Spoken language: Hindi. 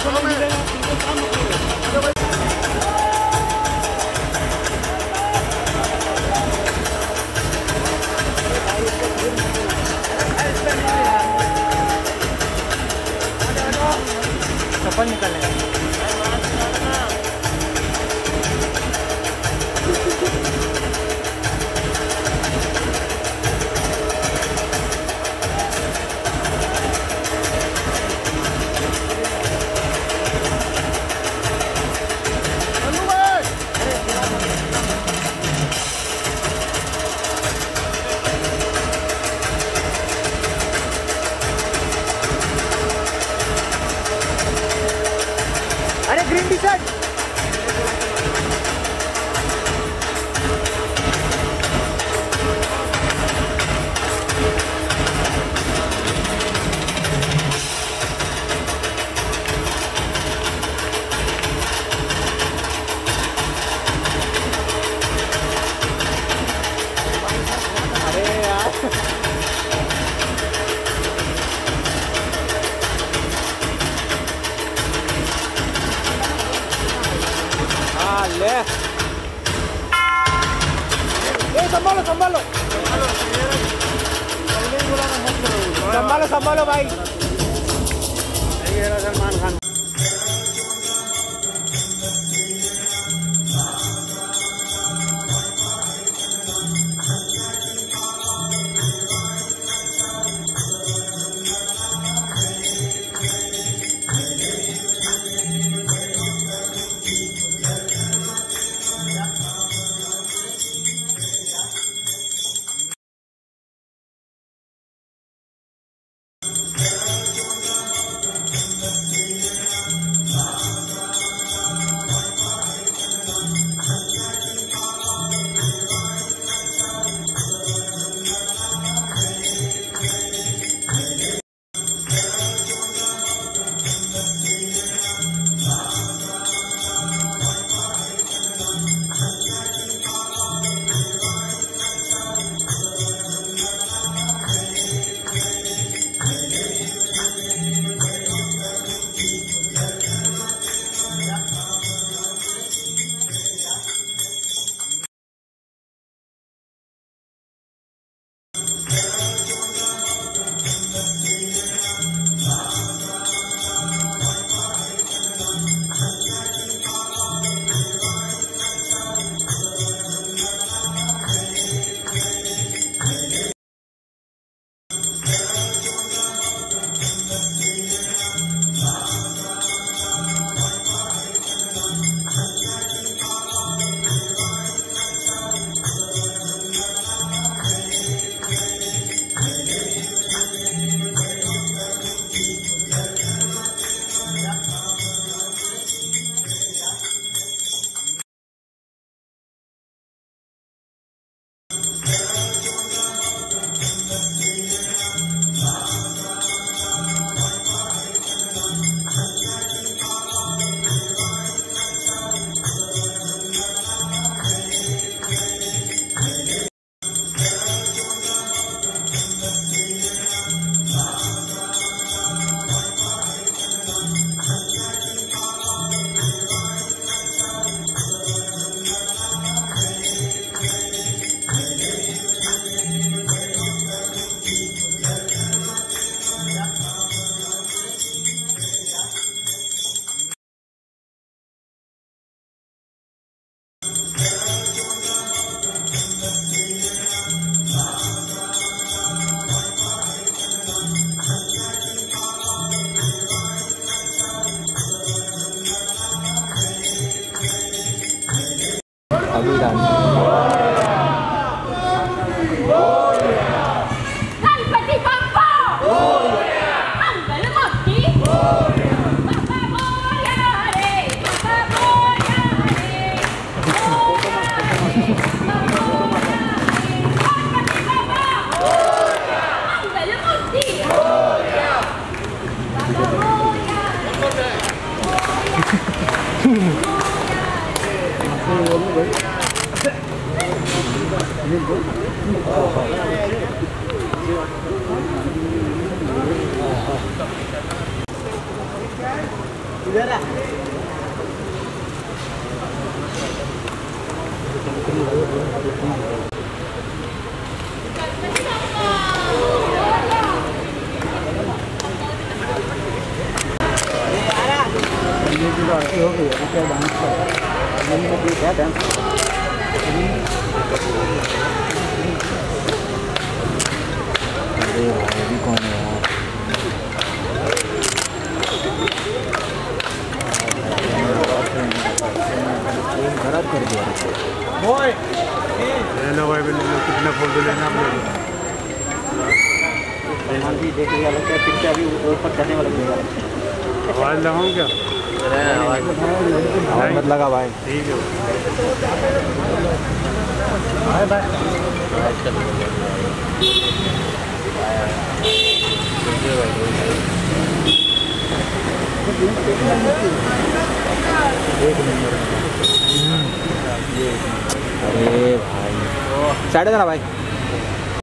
चप्पल निकालेगा। अरे ग्रीन टी शर्ट संभालो संभालो संभालो संभालो भाई। सलमान खान गणपति बप्पा मंगल मूर्ति बाबा मोरया रे बाबा मोरया रे गणपति बप्पा मंगल मूर्ति बाबा मोरया रे खराब कर दिया लेना भाई कितना फोटो लेना आप भी देख लिया लगता है पिक्चर अभी ऊपर चढ़ने वाला है आवाज़ लगाऊँ क्या मत लगा भाई ठीक है बाय बाय एक नंबर अरे भाई साइड देना भाई